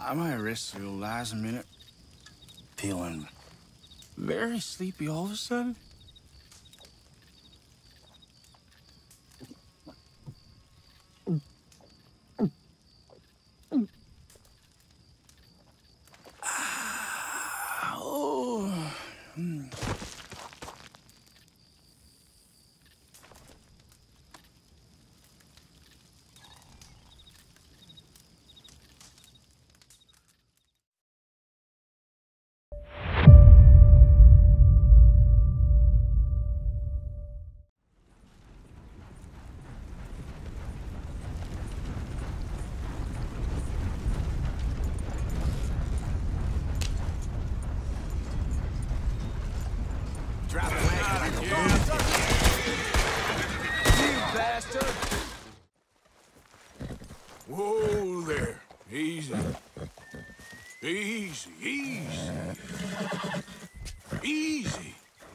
I might risk the last minute feeling very sleepy all of a sudden. Oh. Drop the leg. You bastard! Whoa there. Easy. Easy, easy. Easy.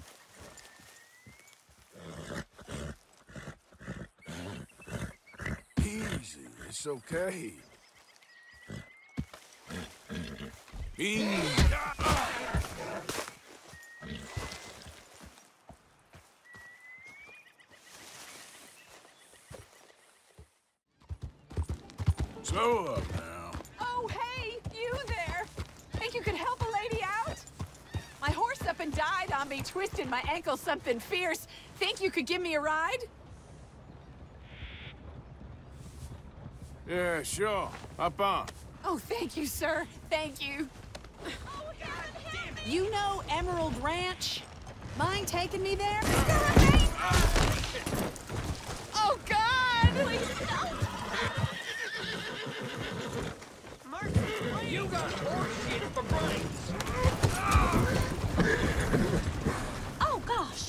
Easy. It's okay. Easy. Slow up now. Oh, hey, you there. Think you could help a lady out? My horse up and died on me, twisted my ankle something fierce. Think you could give me a ride? Yeah, sure. Hop on. Oh, thank you, sir. Thank you. Oh, God, you know Emerald Ranch? Mind taking me there? Oh, God! Please don't! You got horse shit for brains! Oh, gosh!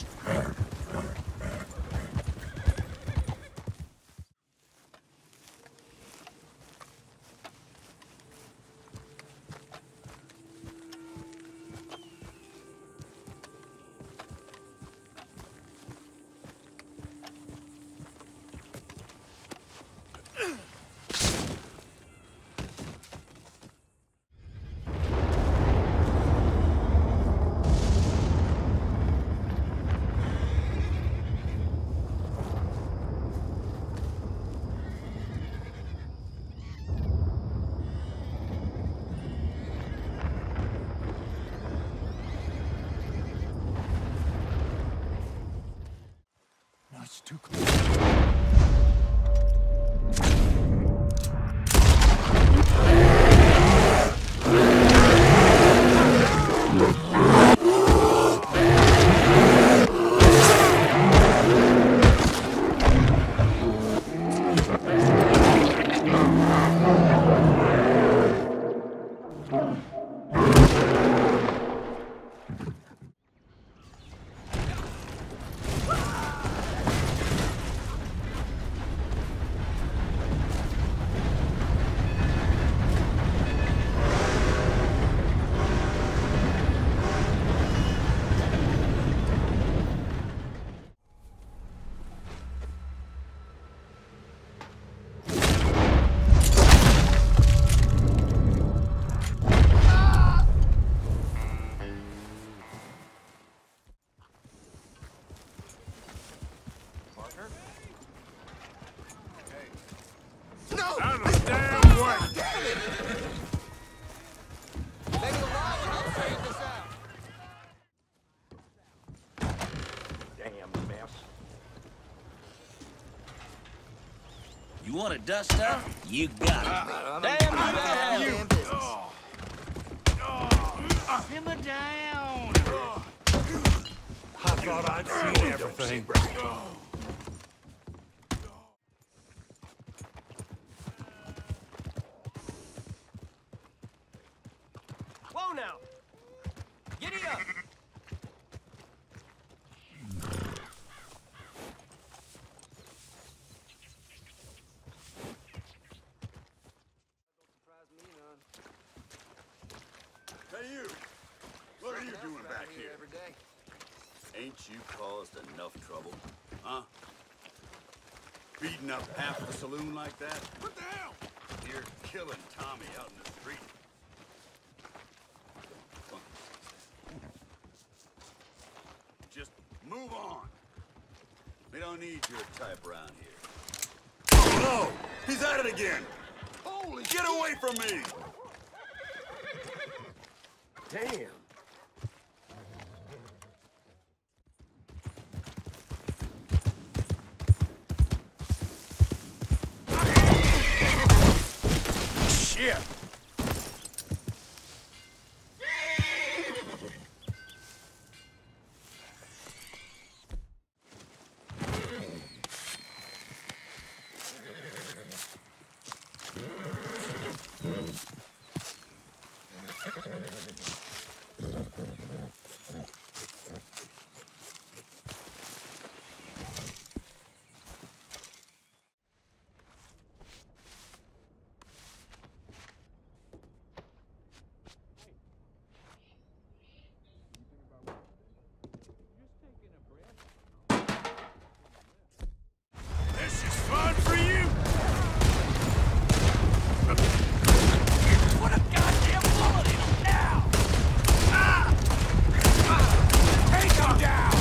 It's too close. You want to dust up? You got it. Damn you! Simmer down! I thought I'd seen everything. Whoa now! Giddy up! Hey, you! What are you doing back here? Every day. Ain't you caused enough trouble? Huh? Beating up half the saloon like that? What the hell? You're killing Tommy out in the street. on. We don't need your type around here. Oh no! He's at it again! Holy Get away from me! Damn. Shit! This is fun for you! Put a goddamn bullet in him now! Take him down!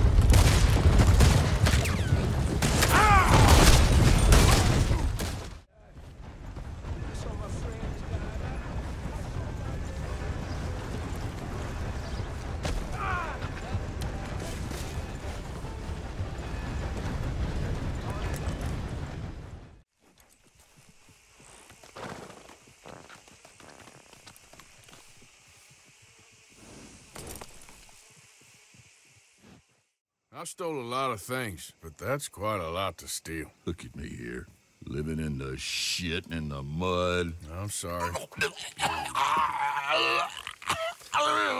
I stole a lot of things, but that's quite a lot to steal. Look at me here, living in the shit and the mud. I'm sorry.